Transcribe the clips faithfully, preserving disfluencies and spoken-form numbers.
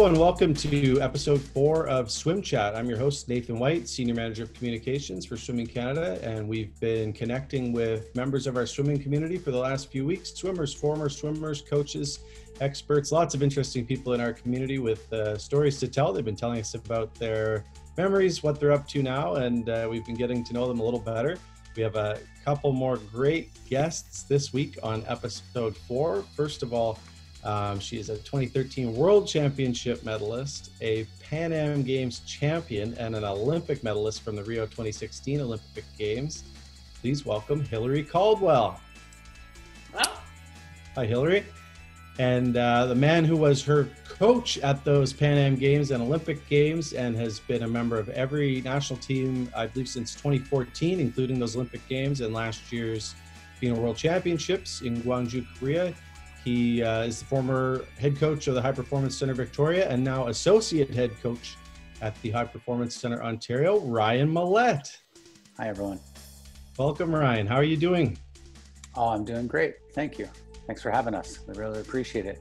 and welcome to episode four of Swim Chat. I'm your host, Nathan White, Senior Manager of Communications for Swimming Canada, and we've been connecting with members of our swimming community for the last few weeks, swimmers, former swimmers, coaches, experts, lots of interesting people in our community with uh, stories to tell. They've been telling us about their memories, what they're up to now, and uh, we've been getting to know them a little better. We have a couple more great guests this week on episode four. First of all, Um, she is a twenty thirteen World Championship medalist, a Pan Am Games champion, and an Olympic medalist from the Rio twenty sixteen Olympic Games. Please welcome Hillary Caldwell. Hello. Hi, Hillary. And uh, the man who was her coach at those Pan Am Games and Olympic Games and has been a member of every national team, I believe, since twenty fourteen, including those Olympic Games and last year's FINA World Championships in Gwangju, Korea. He uh, is the former head coach of the High Performance Center Victoria and now associate head coach at the High Performance Center Ontario, Ryan Mallette. Hi, everyone. Welcome, Ryan. How are you doing? Oh, I'm doing great. Thank you. Thanks for having us. We really appreciate it.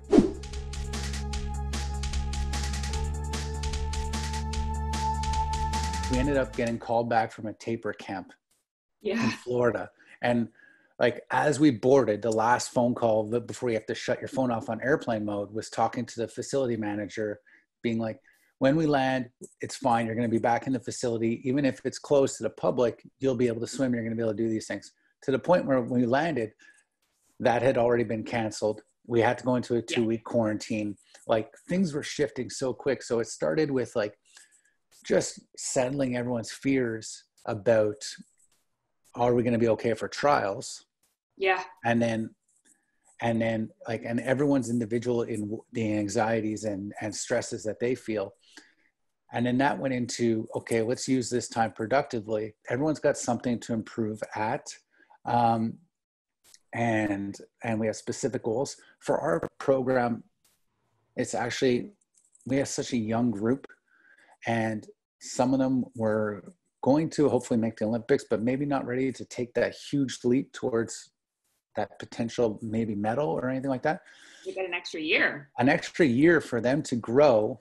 We ended up getting called back from a taper camp yeah. in Florida. And like, as we boarded, the last phone call before you have to shut your phone off on airplane mode was talking to the facility manager, being like, when we land, it's fine. You're going to be back in the facility. Even if it's closed to the public, you'll be able to swim. You're going to be able to do these things. To the point where when we landed, that had already been canceled. We had to go into a two-week yeah. quarantine. Like, things were shifting so quick. So it started with like just settling everyone's fears about, are we going to be okay for trials? Yeah. And then, and then like, and everyone's individual in the anxieties and, and stresses that they feel. And then that went into, okay, let's use this time productively. Everyone's got something to improve at. Um, and, and we have specific goals for our program. It's actually, we have such a young group, and some of them were going to hopefully make the Olympics, but maybe not ready to take that huge leap towards that potential maybe medal or anything like that. You got an extra year. An extra year for them to grow.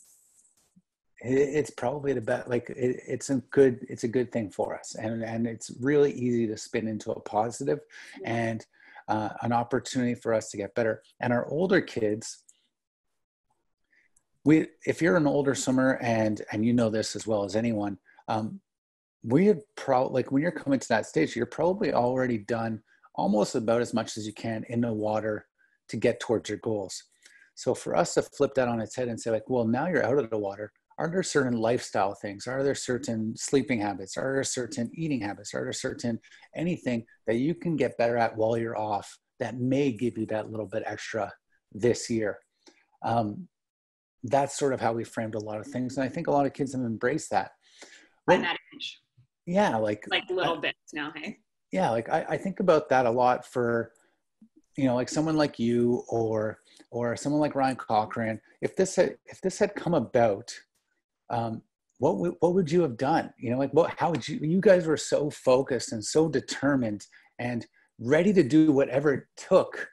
It's probably the best, like it, it's a good, it's a good thing for us. And, and it's really easy to spin into a positive yeah. and uh, an opportunity for us to get better. And our older kids, we, if you're an older swimmer and, and you know this as well as anyone, um, we have probably, like when you're coming to that stage, you're probably already done almost about as much as you can in the water to get towards your goals. So for us to flip that on its head and say like, well, now you're out of the water. Are there certain lifestyle things? Are there certain sleeping habits? Are there certain eating habits? Are there certain anything that you can get better at while you're off that may give you that little bit extra this year? Um, that's sort of how we framed a lot of things. And I think a lot of kids have embraced that. By that age. Yeah, like like little I, bits now, hey? Yeah, like I, I think about that a lot for, you know, like someone like you or or someone like Ryan Cochran. If this had if this had come about, um, what would what would you have done? You know, like what how would you? You guys were so focused and so determined and ready to do whatever it took.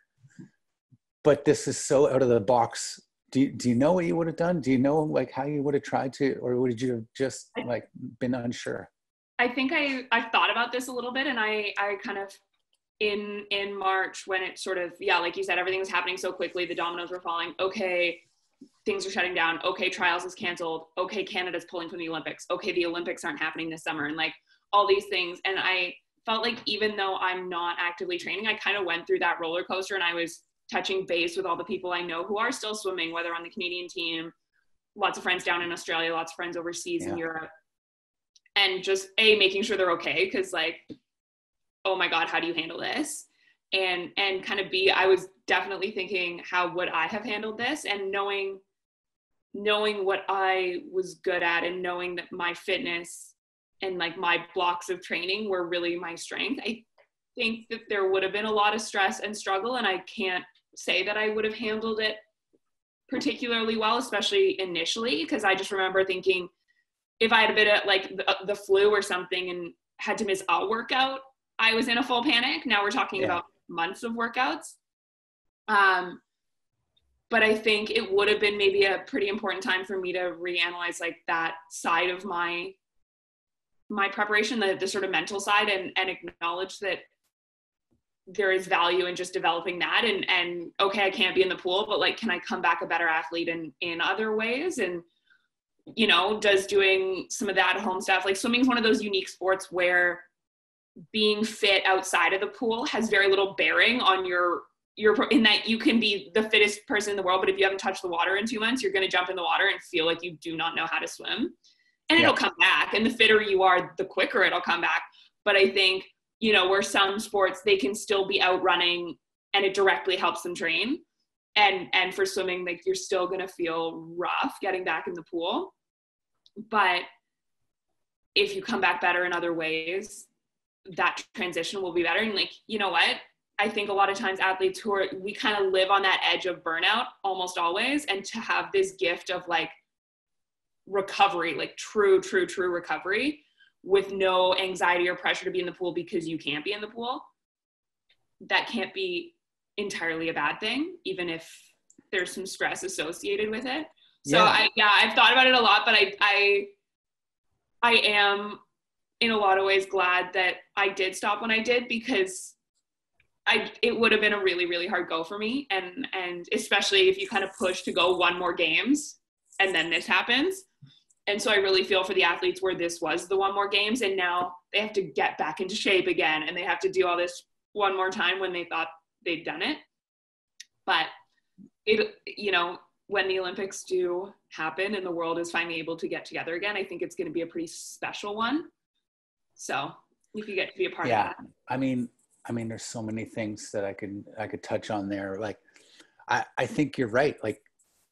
But this is so out of the box. Do you, do you know what you would have done? Do you know like how you would have tried to, or would you have just like been unsure? I think I, I've thought about this a little bit, and I, I kind of, in, in March when it sort of, yeah, like you said, everything was happening so quickly, the dominoes were falling. Okay, things are shutting down. Okay, trials is canceled. Okay, Canada's pulling from the Olympics. Okay, the Olympics aren't happening this summer, and like all these things. And I felt like even though I'm not actively training, I kind of went through that roller coaster, and I was touching base with all the people I know who are still swimming, whether on the Canadian team, lots of friends down in Australia, lots of friends overseas yeah. in Europe. And just a making sure they're okay, because like, oh my God, how do you handle this? And and kind of B, I was definitely thinking, how would I have handled this? And knowing knowing what I was good at, and knowing that my fitness and like my blocks of training were really my strength, I think that there would have been a lot of stress and struggle, and I can't say that I would have handled it particularly well, especially initially, because I just remember thinking, if I had a bit of like the, the flu or something and had to miss a workout, I was in a full panic. Now we're talking yeah. about months of workouts. Um, but I think it would have been maybe a pretty important time for me to reanalyze like that side of my, my preparation, the, the sort of mental side, and, and acknowledge that there is value in just developing that. And, and okay, I can't be in the pool, but like, can I come back a better athlete in, in other ways? And, you know, does doing some of that at home stuff, like swimming is one of those unique sports where being fit outside of the pool has very little bearing on your, your, in that you can be the fittest person in the world, but if you haven't touched the water in two months, you're going to jump in the water and feel like you do not know how to swim, and yeah. it'll come back. And the fitter you are, the quicker it'll come back. But I think, you know, where some sports, they can still be out running and it directly helps them train. And, and for swimming, like you're still going to feel rough getting back in the pool. But if you come back better in other ways, that transition will be better. And like, you know what? I think a lot of times athletes who are, we kind of live on that edge of burnout almost always. And to have this gift of like recovery, like true, true, true recovery with no anxiety or pressure to be in the pool because you can't be in the pool, that can't be entirely a bad thing, even if there's some stress associated with it. So yeah. I, yeah, I've thought about it a lot, but I, I, I am in a lot of ways glad that I did stop when I did, because I, it would have been a really, really hard go for me. And, and especially if you kind of push to go one more games and then this happens. And so I really feel for the athletes where this was the one more games and now they have to get back into shape again. And they have to do all this one more time when they thought they'd done it. But it, you know, when the Olympics do happen and the world is finally able to get together again, I think it's going to be a pretty special one. So if you get to be a part yeah, of that. I mean, I mean, there's so many things that I could, I could touch on there. Like, I, I think you're right. Like,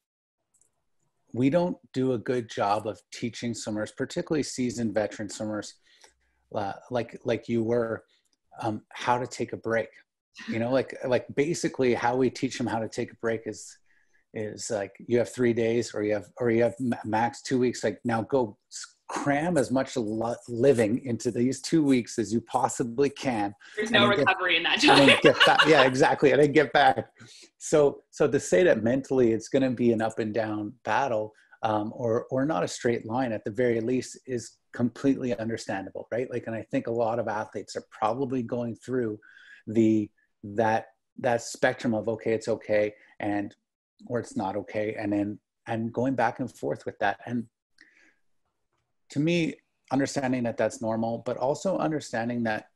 we don't do a good job of teaching swimmers, particularly seasoned veteran swimmers, uh, like, like you were, um, how to take a break. You know, like, like basically how we teach them how to take a break is, is like, you have three days or you have, or you have max two weeks. Like, now go cram as much living into these two weeks as you possibly can. There's no recovery get, in that time. And get back, yeah, exactly. And then get back. So, so to say that mentally it's going to be an up and down battle, um, or, or not a straight line at the very least, is completely understandable, right? Like, and I think a lot of athletes are probably going through the, that, that spectrum of, okay, it's okay. And, or it's not okay. And then, and going back and forth with that. And to me, understanding that that's normal, but also understanding that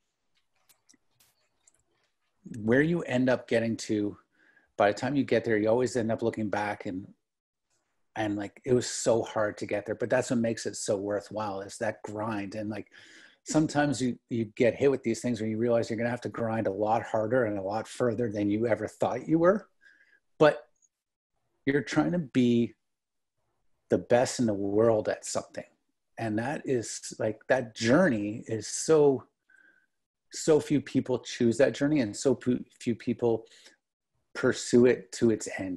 where you end up getting to, by the time you get there, you always end up looking back and, and like, it was so hard to get there, but that's what makes it so worthwhile, is that grind. And like, sometimes you, you get hit with these things where you realize you're going to have to grind a lot harder and a lot further than you ever thought you were, but you're trying to be the best in the world at something. And that is like, that journey is so, so few people choose that journey, and so few people pursue it to its end.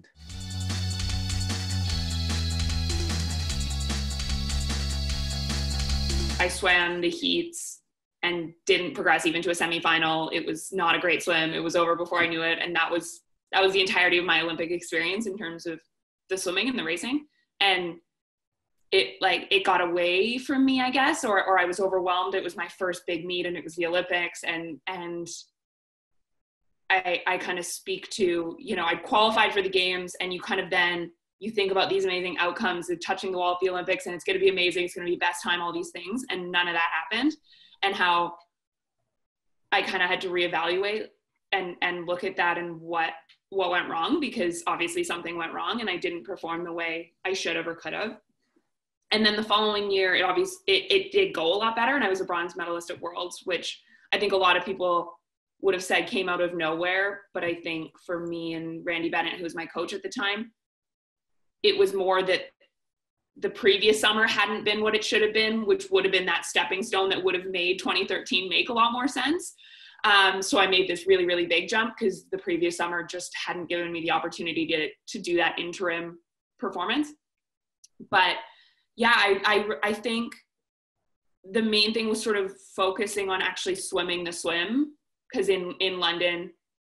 I swam the heats and didn't progress even to a semifinal. It was not a great swim. It was over before I knew it. And that was, that was the entirety of my Olympic experience in terms of the swimming and the racing. And it like, it got away from me, I guess, or, or I was overwhelmed. It was my first big meet and it was the Olympics. And, and I, I kind of speak to, you know, I qualified for the games, and you kind of then, you think about these amazing outcomes of touching the wall at the Olympics, and it's going to be amazing. It's going to be best time, all these things. And none of that happened. And how I kind of had to reevaluate and, and look at that and what, what went wrong, because obviously something went wrong and I didn't perform the way I should have or could have. And then the following year, it obviously, it, it did go a lot better. And I was a bronze medalist at Worlds, which I think a lot of people would have said came out of nowhere. But I think for me and Randy Bennett, who was my coach at the time, it was more that the previous summer hadn't been what it should have been, which would have been that stepping stone that would have made twenty thirteen make a lot more sense. Um, so I made this really, really big jump because the previous summer just hadn't given me the opportunity to, to do that interim performance. But yeah, I, I, I think the main thing was sort of focusing on actually swimming the swim, because in, in London,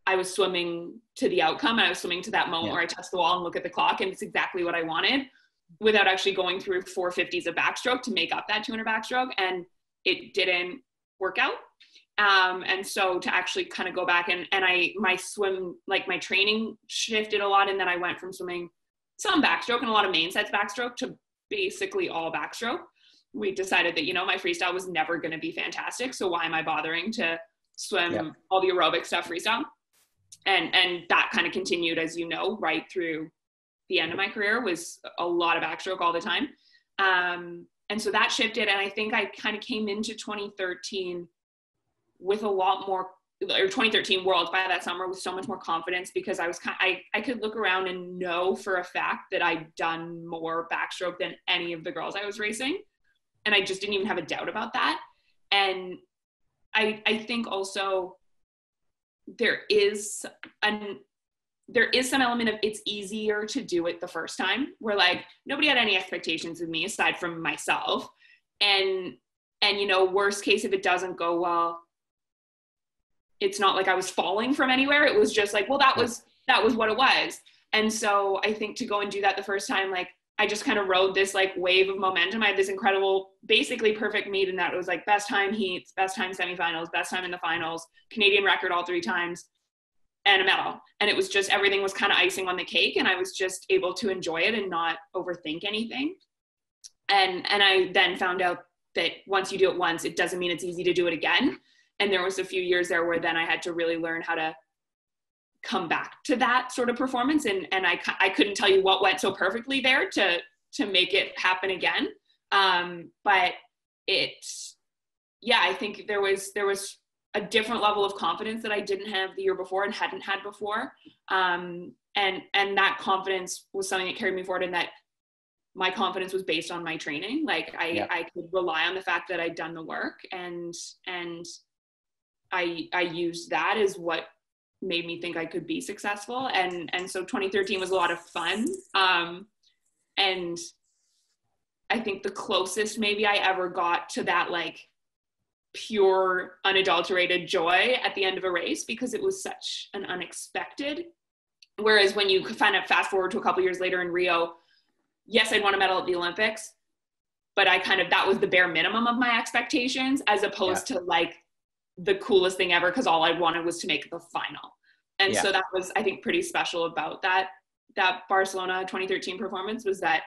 I was swimming to the outcome. And I was swimming to that moment yeah. where I touch the wall and look at the clock, and it's exactly what I wanted, without actually going through four fifties of backstroke to make up that two hundred backstroke. And it didn't work out. Um, and so to actually kind of go back and, and I, my swim, like my training shifted a lot. And then I went from swimming some backstroke and a lot of main sets backstroke to basically all backstroke. We decided that, you know, my freestyle was never going to be fantastic. So why am I bothering to swim yeah. all the aerobic stuff freestyle? And, and that kind of continued, as you know, right through the end of my career, was a lot of backstroke all the time. Um, and so that shifted. And I think I kind of came into twenty thirteen with a lot more, or twenty thirteen Worlds by that summer, with so much more confidence, because I was kind of, I, I could look around and know for a fact that I'd done more backstroke than any of the girls I was racing. And I just didn't even have a doubt about that. And I, I think also there is an, there is some element of it's easier to do it the first time, where like nobody had any expectations of me aside from myself. And, and, you know, worst case, if it doesn't go well, it's not like I was falling from anywhere. It was just like, well, that was, that was what it was. And so I think to go and do that the first time, like I just kind of rode this like wave of momentum. I had this incredible, basically perfect meet. And that was like best time heats, best time semifinals, best time in the finals, Canadian record all three times, and a medal. And it was just, everything was kind of icing on the cake. And I was just able to enjoy it and not overthink anything. And, and I then found out that once you do it once, it doesn't mean it's easy to do it again. And there was a few years there where then I had to really learn how to come back to that sort of performance. And, and I, I couldn't tell you what went so perfectly there to, to make it happen again. Um, but it, yeah, I think there was, there was a different level of confidence that I didn't have the year before and hadn't had before. Um, and, and that confidence was something that carried me forward, and that my confidence was based on my training. Like I, yeah. I could rely on the fact that I'd done the work, and, and I, I used that as what made me think I could be successful. And, and so twenty thirteen was a lot of fun. Um, and I think the closest maybe I ever got to that, like pure unadulterated joy at the end of a race, because it was such an unexpected, whereas when you kind of fast forward to a couple years later in Rio, yes, I'd won a medal at the Olympics, but I kind of, that was the bare minimum of my expectations, as opposed yeah. to like the coolest thing ever, because all I wanted was to make the final. And yeah. so that was, I think, pretty special about that, that Barcelona twenty thirteen performance, was that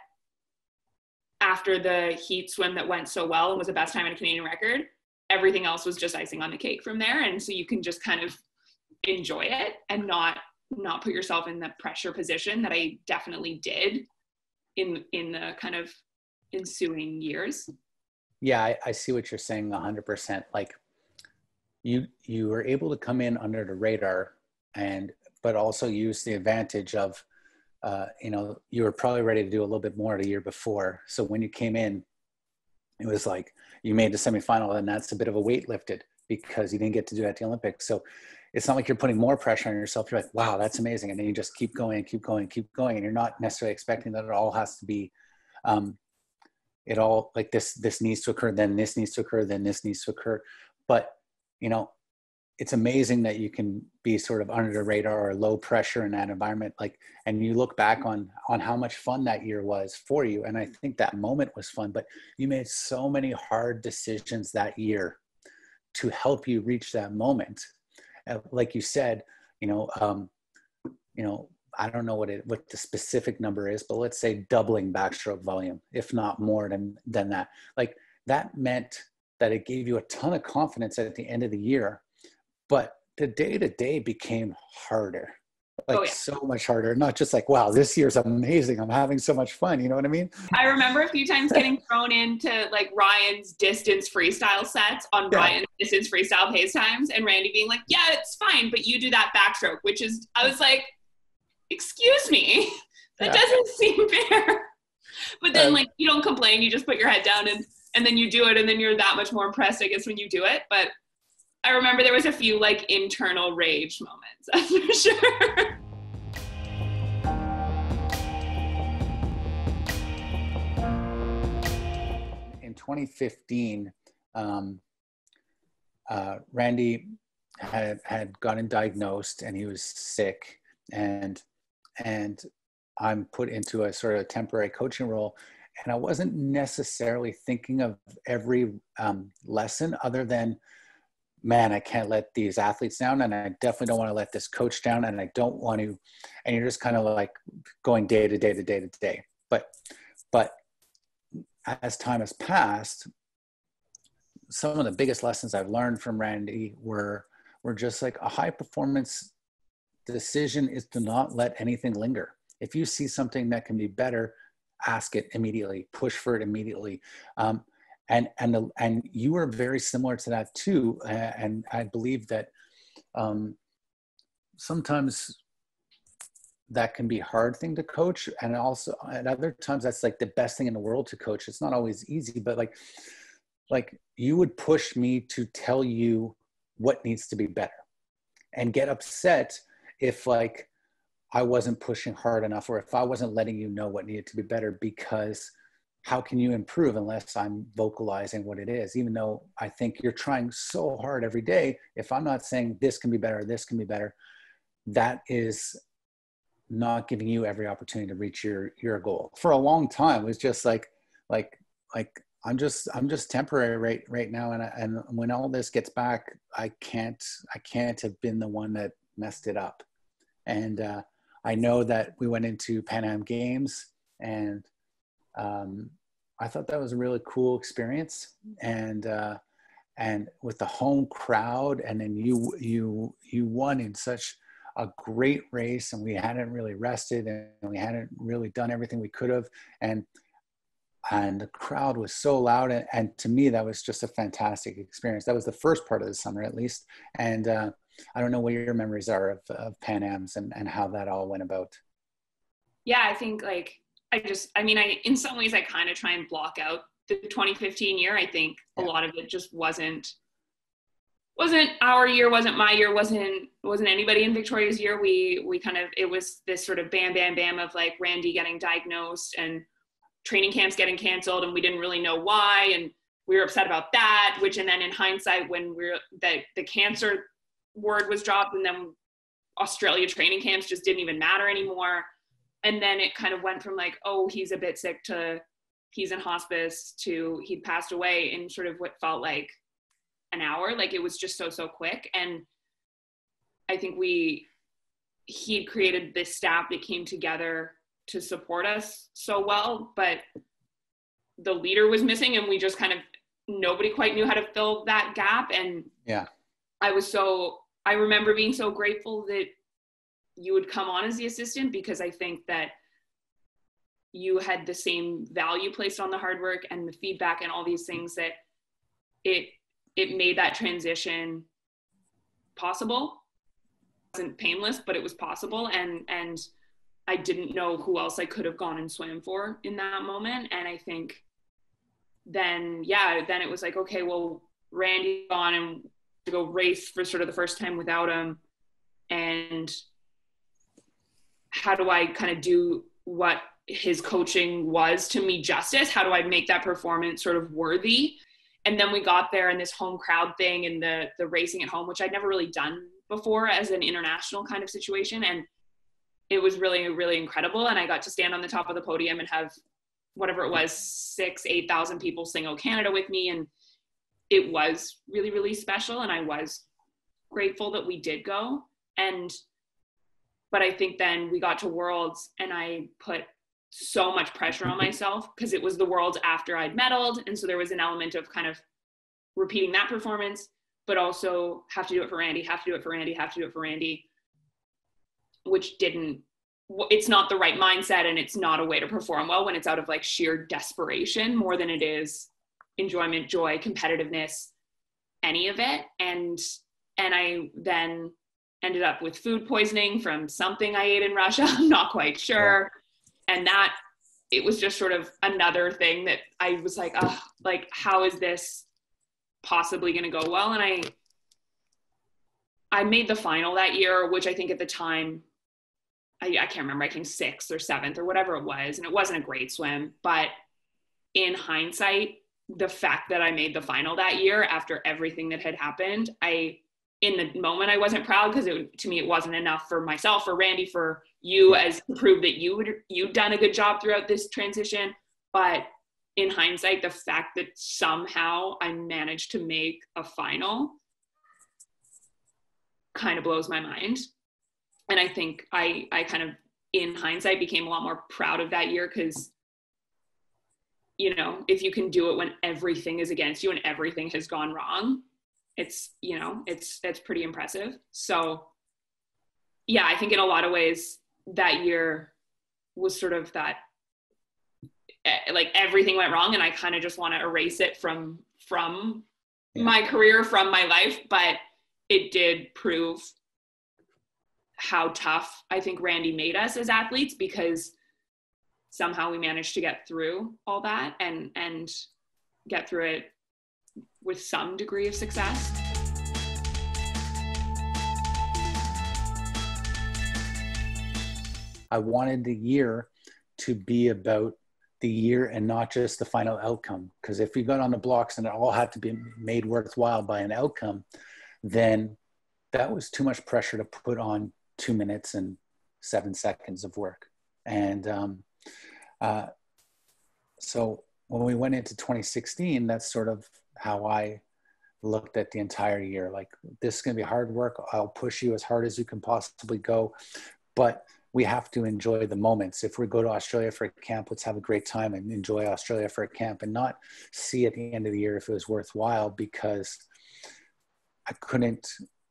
after the heat swim that went so well and was the best time in a Canadian record, everything else was just icing on the cake from there. And so you can just kind of enjoy it and not, not put yourself in the pressure position that I definitely did in, in the kind of ensuing years. Yeah, I, I see what you're saying a hundred percent. Like, you you were able to come in under the radar, and but also use the advantage of uh you know, you were probably ready to do a little bit more the year before, so when you came in, it was like you made the semifinal, and that's a bit of a weight lifted because you didn't get to do that at the Olympics. So it's not like you're putting more pressure on yourself. You're like, wow, that's amazing, and then you just keep going and keep going and keep going, and you're not necessarily expecting that it all has to be um it all like this this needs to occur, then this needs to occur, then this needs to occur. But you know, it's amazing that you can be sort of under the radar or low pressure in that environment. Like, and you look back on, on how much fun that year was for you. And I think that moment was fun, but you made so many hard decisions that year to help you reach that moment. Uh, like you said, you know, um, you know, I don't know what it, what the specific number is, but let's say doubling backstroke volume, if not more than, than that. Like, that meant that it gave you a ton of confidence at the end of the year, but the day to day became harder, like oh, yeah. so much harder. Not just like, wow, this year's amazing, I'm having so much fun. You know what I mean? I remember a few times getting thrown into like Ryan's distance freestyle sets on yeah. Ryan's distance freestyle pace times, and Randy being like, yeah, it's fine, but you do that backstroke, which is, I was like, excuse me, that yeah. doesn't seem fair. But then um, like, you don't complain, you just put your head down and and then you do it, and then you're that much more impressed, I guess, when you do it. But I remember there was a few like internal rage moments, that's for sure. In twenty fifteen, um, uh, Randy had had gotten diagnosed and he was sick, and and I'm put into a sort of temporary coaching role, and I wasn't necessarily thinking of every um, lesson other than, man, I can't let these athletes down, and I definitely don't want to let this coach down, and I don't want to, and you're just kind of like going day to day to day to day. But, but as time has passed, some of the biggest lessons I've learned from Randy were, were just like a high performance decision is to not let anything linger. If you see something that can be better, ask it immediately, push for it immediately. Um, and, and, the, and you were very similar to that too. And I believe that um, sometimes that can be a hard thing to coach. And also at other times that's like the best thing in the world to coach. It's not always easy, but like, like you would push me to tell you what needs to be better and get upset if like I wasn't pushing hard enough, or if I wasn't letting you know what needed to be better, because how can you improve unless I'm vocalizing what it is? Even though I think you're trying so hard every day, if I'm not saying this can be better, this can be better, that is not giving you every opportunity to reach your, your goal. For a long time, it was just like, like, like, I'm just, I'm just temporary right, right now. And, I, and when all this gets back, I can't, I can't have been the one that messed it up. And uh, I know that we went into Pan Am Games, and um, I thought that was a really cool experience. And, uh, and with the home crowd, and then you, you, you won in such a great race, and we hadn't really rested, and we hadn't really done everything we could have. And And the crowd was so loud. And, and to me, that was just a fantastic experience. That was the first part of the summer, at least. And uh, I don't know what your memories are of, of Pan Ams and, and how that all went about. Yeah, I think like, I just, I mean, I, in some ways I kind of try and block out the twenty fifteen year. I think yeah. a lot of it just wasn't, wasn't our year, wasn't my year, wasn't, wasn't anybody in Victoria's year. We, we kind of, it was this sort of bam, bam, bam of like Randy getting diagnosed and training camps getting canceled, and we didn't really know why, and we were upset about that, which, and then in hindsight, when we're that the cancer word was dropped, and then Australia training camps just didn't even matter anymore. And then it kind of went from like, oh, he's a bit sick, to he's in hospice, to he'd passed away in sort of what felt like an hour. Like it was just so, so quick. And I think we, he'd created this staff that came together to support us so well, but the leader was missing, and we just kind of, nobody quite knew how to fill that gap. And yeah, I was so, I remember being so grateful that you would come on as the assistant, because I think that you had the same value placed on the hard work and the feedback and all these things, that it, it made that transition possible. It wasn't painless, but it was possible. And, and I didn't know who else I could have gone and swam for in that moment. And I think then, yeah, then it was like, okay, well, Randy's gone, and to go race for sort of the first time without him. And how do I kind of do what his coaching was to me justice? How do I make that performance sort of worthy? And then we got there, and this home crowd thing, and the the racing at home, which I'd never really done before as an international kind of situation. And it was really, really incredible. And I got to stand on the top of the podium and have whatever it was, six, eight thousand people sing "O Canada" with me. And it was really, really special. And I was grateful that we did go. And, but I think then we got to Worlds, and I put so much pressure on myself, because it was the Worlds after I'd medaled. And so there was an element of kind of repeating that performance, but also have to do it for Randy, have to do it for Randy, have to do it for Randy, which didn't, it's not the right mindset, and it's not a way to perform well when it's out of like sheer desperation more than it is enjoyment, joy, competitiveness, any of it. And, and I then ended up with food poisoning from something I ate in Russia. I'm not quite sure. Yeah. And that, it was just sort of another thing that I was like, oh, like, how is this possibly going to go well? And I, I made the final that year, which I think at the time, I, I can't remember, I think sixth or seventh or whatever it was. And it wasn't a great swim, but in hindsight, the fact that I made the final that year after everything that had happened, I, in the moment I wasn't proud, because it, to me, it wasn't enough for myself, for Randy, for you, as to prove that you would, you'd done a good job throughout this transition. But in hindsight, the fact that somehow I managed to make a final kind of blows my mind. And I think I, I kind of, in hindsight, became a lot more proud of that year, because, you know, if you can do it when everything is against you and everything has gone wrong, it's, you know, it's, it's pretty impressive. So yeah, I think in a lot of ways that year was sort of that, like everything went wrong and I kind of just want to erase it from, from yeah. my career, from my life. But it did prove how tough I think Randy made us as athletes, because somehow we managed to get through all that and, and get through it with some degree of success. I wanted the year to be about the year and not just the final outcome. Because if we got on the blocks and it all had to be made worthwhile by an outcome, then that was too much pressure to put on two minutes and seven seconds of work. And um, uh, so when we went into twenty sixteen, that's sort of how I looked at the entire year. Like, this is going to be hard work. I'll push you as hard as you can possibly go. But we have to enjoy the moments. If we go to Australia for a camp, let's have a great time and enjoy Australia for a camp, and not see at the end of the year if it was worthwhile, because I couldn't,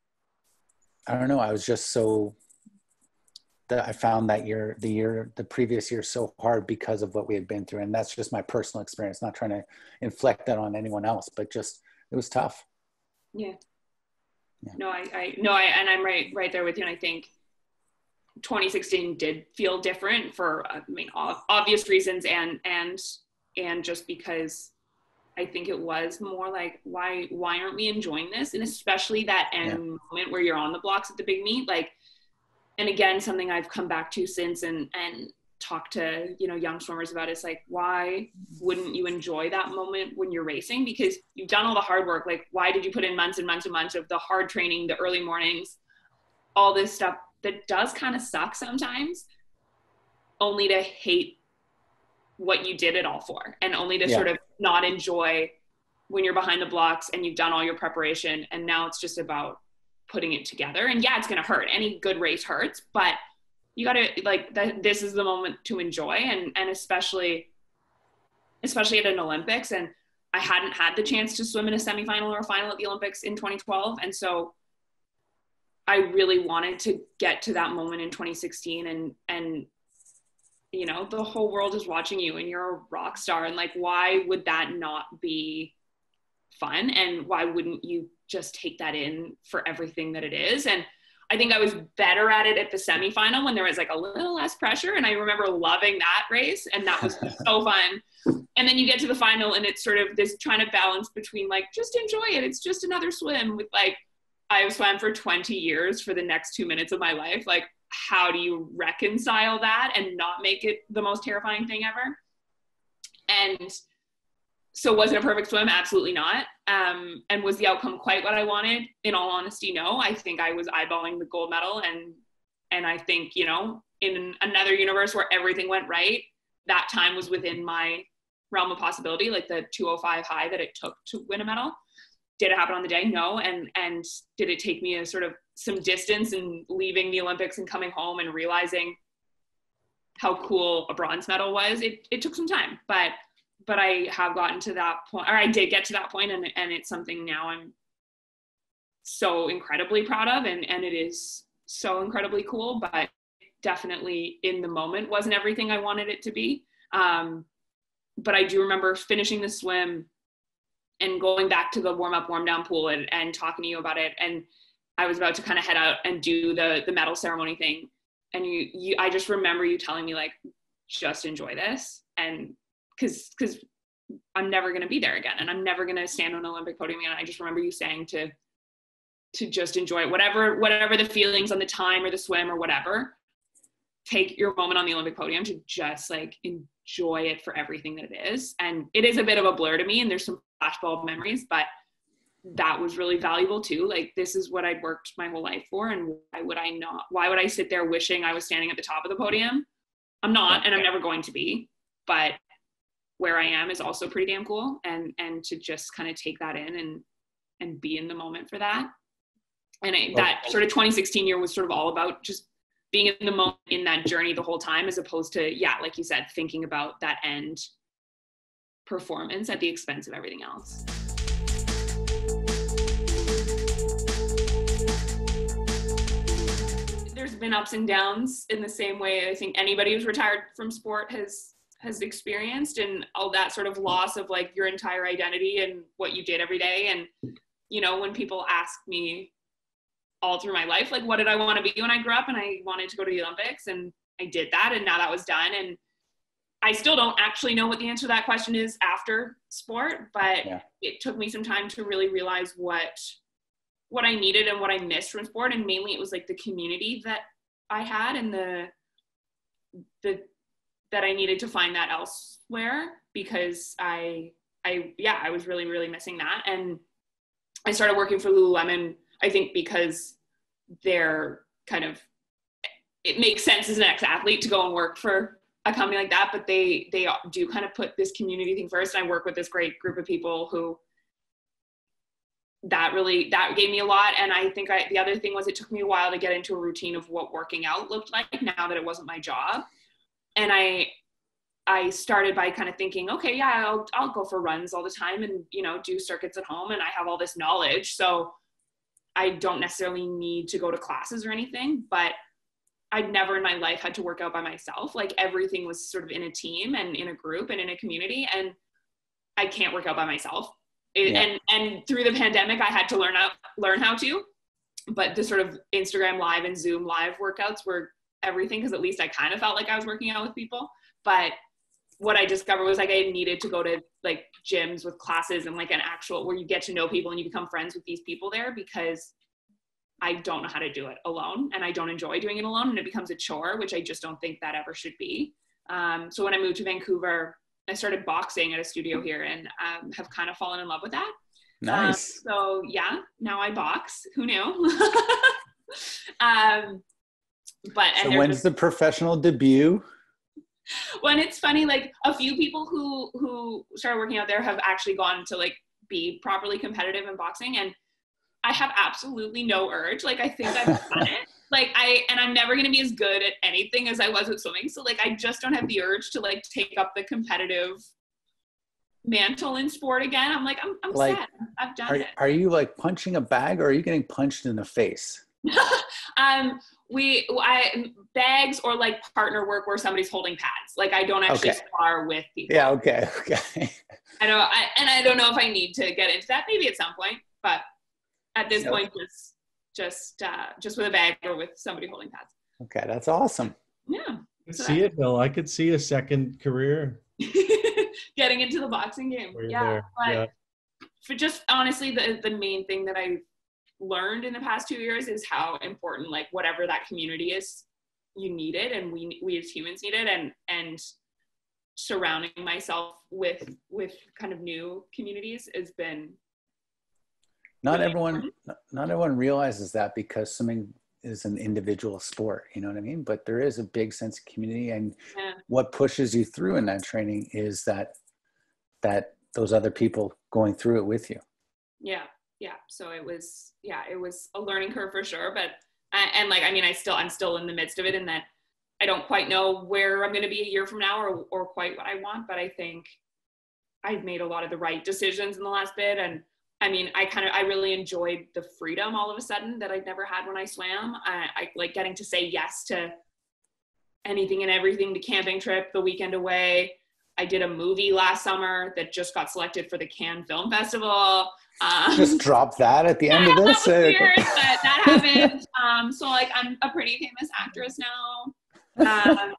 I don't know. I was just so, that I found that year, the year, the previous year so hard because of what we had been through. And that's just my personal experience, not trying to inflect that on anyone else, but just, it was tough. Yeah. yeah. No, I, I, no, I, and I'm right, right there with you. And I think twenty sixteen did feel different for, I mean, obvious reasons, and, and, and just because I think it was more like, why, why aren't we enjoying this? And especially that end yeah. moment where you're on the blocks at the big meet, like, and again, something I've come back to since and, and talked to, you know, young swimmers about is like, why wouldn't you enjoy that moment when you're racing? Because you've done all the hard work. Like, why did you put in months and months and months of the hard training, the early mornings, all this stuff that does kind of suck sometimes, only to hate what you did it all for, and only to yeah. sort of not enjoy when you're behind the blocks and you've done all your preparation and now it's just about putting it together. And yeah, it's going to hurt. Any good race hurts, but you got to, like, that, this is the moment to enjoy. And, and especially, especially at an Olympics. And I hadn't had the chance to swim in a semifinal or a final at the Olympics in twenty twelve. And so I really wanted to get to that moment in twenty sixteen, and, and, you know, the whole world is watching you and you're a rock star. And like, why would that not be fun? And why wouldn't you just take that in for everything that it is? And I think I was better at it at the semifinal when there was like a little less pressure. And I remember loving that race, and that was so fun. And then you get to the final and it's sort of this trying to balance between like, just enjoy it. It's just another swim, with like, I've swam for twenty years for the next two minutes of my life. Like, how do you reconcile that and not make it the most terrifying thing ever? And so was it a perfect swim? Absolutely not. Um, and was the outcome quite what I wanted? In all honesty, no. I think I was eyeballing the gold medal. And, and I think, you know, in another universe where everything went right, that time was within my realm of possibility, like the two oh five high that it took to win a medal. Did it happen on the day? No. And, and did it take me a sort of some distance and leaving the Olympics and coming home and realizing how cool a bronze medal was? It, it took some time, but, but I have gotten to that point, or I did get to that point, and, and it's something now I'm so incredibly proud of, and, and it is so incredibly cool, but definitely in the moment wasn't everything I wanted it to be. Um, but I do remember finishing the swim and going back to the warm up, warm down pool and, and talking to you about it. And I was about to kind of head out and do the, the medal ceremony thing. And you, you, I just remember you telling me like, just enjoy this. And cause, cause I'm never going to be there again. And I'm never going to stand on an Olympic podium again. I just remember you saying to, to just enjoy it, whatever, whatever the feelings on the time or the swim or whatever, take your moment on the Olympic podium to just like enjoy it for everything that it is. And it is a bit of a blur to me, and there's some flashbulb memories, but that was really valuable too. Like, this is what I'd worked my whole life for, and why would I not, why would I sit there wishing I was standing at the top of the podium? I'm not, and I'm never going to be, but where I am is also pretty damn cool. And, and to just kind of take that in and, and be in the moment for that. And I, that sort of twenty sixteen year was sort of all about just being in the moment, in that journey the whole time, as opposed to, yeah, like you said, thinking about that end performance at the expense of everything else. There's been ups and downs in the same way I think anybody who's retired from sport has has experienced, and all that sort of loss of like your entire identity and what you did every day. And, you know, when people ask me all through my life, like, what did I want to be when I grew up? And I wanted to go to the Olympics, and I did that, and now that was done. And I still don't actually know what the answer to that question is after sport, but yeah. It took me some time to really realize what what I needed and what I missed from sport. And mainly it was like the community that I had, and the the that I needed to find that elsewhere, because I I yeah, I was really, really missing that. And I started working for Lululemon, I think because they're kind of, it makes sense as an ex-athlete to go and work for a company like that, but they they do kind of put this community thing first. And I work with this great group of people who that really, that gave me a lot. And I think I, the other thing was, it took me a while to get into a routine of what working out looked like now that it wasn't my job. And I, I started by kind of thinking, okay, yeah, I'll, I'll go for runs all the time and, you know, do circuits at home. And I have all this knowledge, so I don't necessarily need to go to classes or anything, but I'd never in my life had to work out by myself. Like, everything was sort of in a team and in a group and in a community, and I can't work out by myself. It, yeah. And and through the pandemic, I had to learn out learn how to. But the sort of Instagram live and Zoom live workouts were everything, because at least I kind of felt like I was working out with people. But what I discovered was, like, I needed to go to like gyms with classes and like an actual, where you get to know people and you become friends with these people there, because I don't know how to do it alone, and I don't enjoy doing it alone, and it becomes a chore, which I just don't think that ever should be. Um, so when I moved to Vancouver, I started boxing at a studio here, and um, have kind of fallen in love with that. Nice. Um, so yeah, now I box. Who knew? um, but and so when's the professional debut? When it's funny, like, a few people who who started working out there have actually gone to like be properly competitive in boxing, and I have absolutely no urge. Like, I think I've done it. Like, I, and I'm never going to be as good at anything as I was with swimming. So like, I just don't have the urge to like take up the competitive mantle in sport again. I'm like, I'm, I'm like, sad. I've done are, it. Are you like punching a bag, or are you getting punched in the face? um, we, I, bags or like partner work where somebody's holding pads. Like, I don't actually okay. spar with people. Yeah. Okay. Okay. I don't, I, and I don't know if I need to get into that, maybe at some point, but at this nope. point, just, just, uh, just with a bag or with somebody holding pads. Okay. That's awesome. Yeah. I could see it, Bill. I could see a second career. Getting into the boxing game. Yeah. There. But yeah. for just honestly, the, the main thing that I've learned in the past two years is how important, like, whatever that community is, you need it. And we, we as humans need it. And, and surrounding myself with, with kind of new communities has been, Not really everyone, important. Not everyone realizes that, because swimming is an individual sport, you know what I mean? But there is a big sense of community, and yeah. what pushes you through in that training is that, that those other people going through it with you. Yeah. Yeah. So it was, yeah, it was a learning curve for sure. But, and like, I mean, I still, I'm still in the midst of it, in that I don't quite know where I'm going to be a year from now, or, or quite what I want, but I think I've made a lot of the right decisions in the last bit. And I mean, I kind of, I really enjoyed the freedom all of a sudden that I'd never had when I swam. I, I like getting to say yes to anything and everything, the camping trip, the weekend away. I did a movie last summer that just got selected for the Cannes Film Festival. Um, just drop that at the end yeah, of this. That was weird, but that happened. Um, so like, I'm a pretty famous actress now. Um,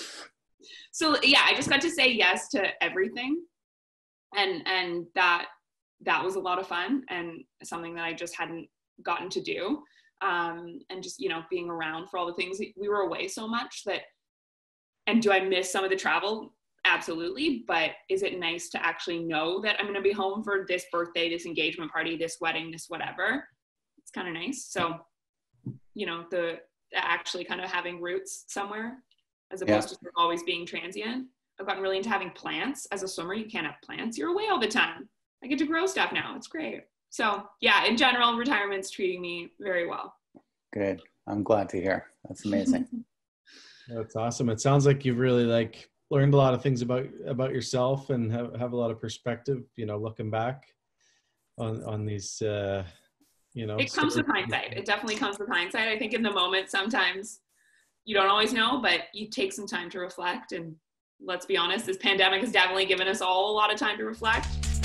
so yeah, I just got to say yes to everything. And, and that, that was a lot of fun, and something that I just hadn't gotten to do. Um, and just, you know, being around for all the things. We were away so much that, and do I miss some of the travel? Absolutely. But is it nice to actually know that I'm going to be home for this birthday, this engagement party, this wedding, this whatever? It's kind of nice. So, you know, the, the actually kind of having roots somewhere as opposed yeah. to always being transient. I've gotten really into having plants. As a swimmer, you can't have plants. You're away all the time. I get to grow stuff now. It's great. So yeah, in general, retirement's treating me very well. Good. I'm glad to hear. That's amazing. That's awesome. It sounds like you've really like learned a lot of things about, about yourself and have, have a lot of perspective, you know, looking back on, on these, uh, you know. It comes with hindsight. It definitely comes with hindsight. I think in the moment, sometimes you don't always know, but you take some time to reflect. And let's be honest, this pandemic has definitely given us all a lot of time to reflect.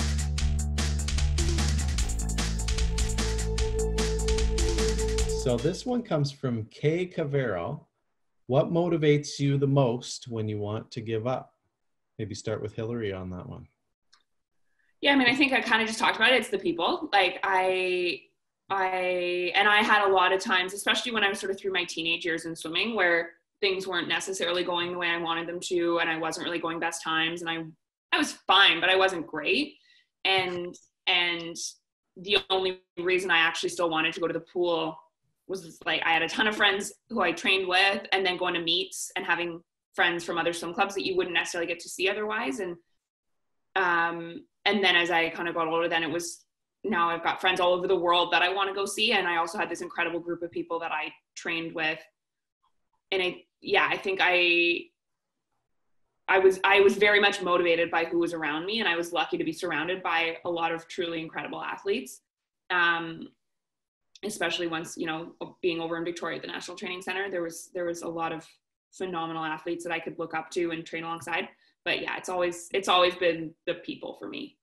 So this one comes from Kay Cavero. What motivates you the most when you want to give up? Maybe start with Hillary on that one. Yeah, I mean, I think I kind of just talked about it. It's the people. Like I, I, and I had a lot of times, especially when I was sort of through my teenage years in swimming, where things weren't necessarily going the way I wanted them to, and I wasn't really going best times, and I, I was fine, but I wasn't great. And, and the only reason I actually still wanted to go to the pool was like, I had a ton of friends who I trained with, and then going to meets and having friends from other swim clubs that you wouldn't necessarily get to see otherwise. And, um, and then as I kind of got older, then it was, now I've got friends all over the world that I want to go see. And I also had this incredible group of people that I trained with. And I, yeah, I think I, I was, I was very much motivated by who was around me. And I was lucky to be surrounded by a lot of truly incredible athletes. Um, especially once, you know, being over in Victoria at the National Training Center, there was, there was a lot of phenomenal athletes that I could look up to and train alongside. But yeah, it's always, it's always been the people for me.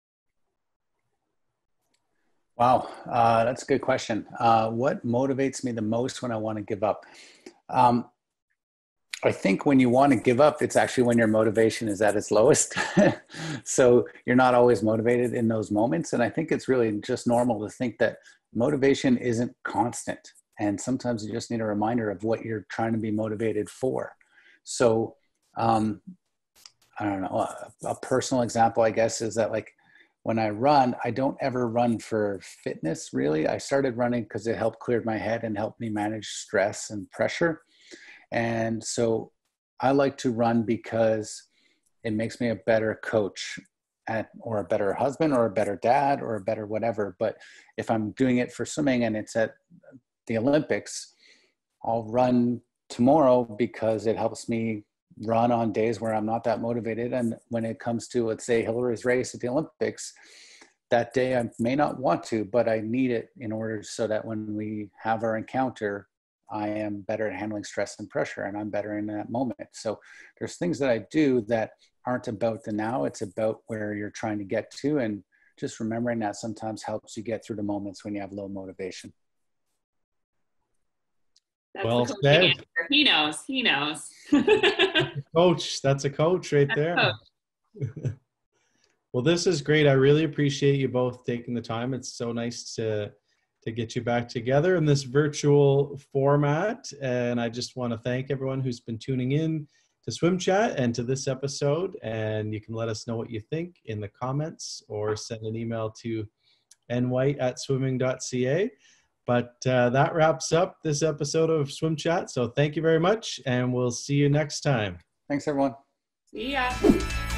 Wow. Uh, that's a good question. Uh, what motivates me the most when I want to give up? Um, I think when you want to give up, it's actually when your motivation is at its lowest. So you're not always motivated in those moments. And I think it's really just normal to think that motivation isn't constant. And sometimes you just need a reminder of what you're trying to be motivated for. So, um, I don't know, a, a personal example, I guess, is that like when I run, I don't ever run for fitness, really. I started running because it helped clear my head and helped me manage stress and pressure. And so I like to run because it makes me a better coach at, or a better husband or a better dad or a better whatever. But if I'm doing it for swimming and it's at the Olympics, I'll run tomorrow because it helps me run on days where I'm not that motivated. And when it comes to, let's say, Hillary's race at the Olympics, that day I may not want to, but I need it in order so that when we have our encounter, I am better at handling stress and pressure, and I'm better in that moment. So there's things that I do that aren't about the now, it's about where you're trying to get to. And just remembering that sometimes helps you get through the moments when you have low motivation. That's well said. Answer. He knows, he knows. Coach, that's a coach right that's there. Coach. Well, this is great. I really appreciate you both taking the time. It's so nice to to get you back together in this virtual format. And I just want to thank everyone who's been tuning in to Swim Chat and to this episode. And you can let us know what you think in the comments or send an email to n white at swimming dot c a. But uh, that wraps up this episode of Swim Chat. So thank you very much, and we'll see you next time. Thanks, everyone. See ya.